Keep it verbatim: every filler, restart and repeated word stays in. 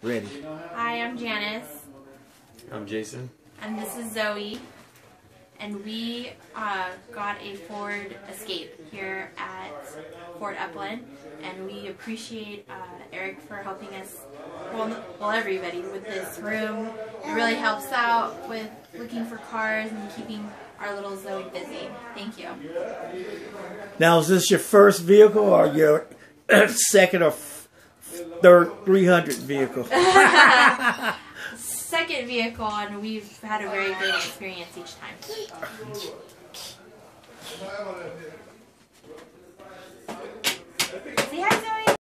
Ready. Hi, I'm Janice. I'm Jason. And this is Zoe. And we uh, got a Ford Escape here at Ford Upland. And we appreciate uh, Eric for helping us, well, well, everybody, with this room. It really helps out with looking for cars and keeping our little Zoe busy. Thank you. Now, is this your first vehicle or your second or third three hundredth vehicle? Second vehicle, and we've had a very great experience each time. Say hi, Zoe.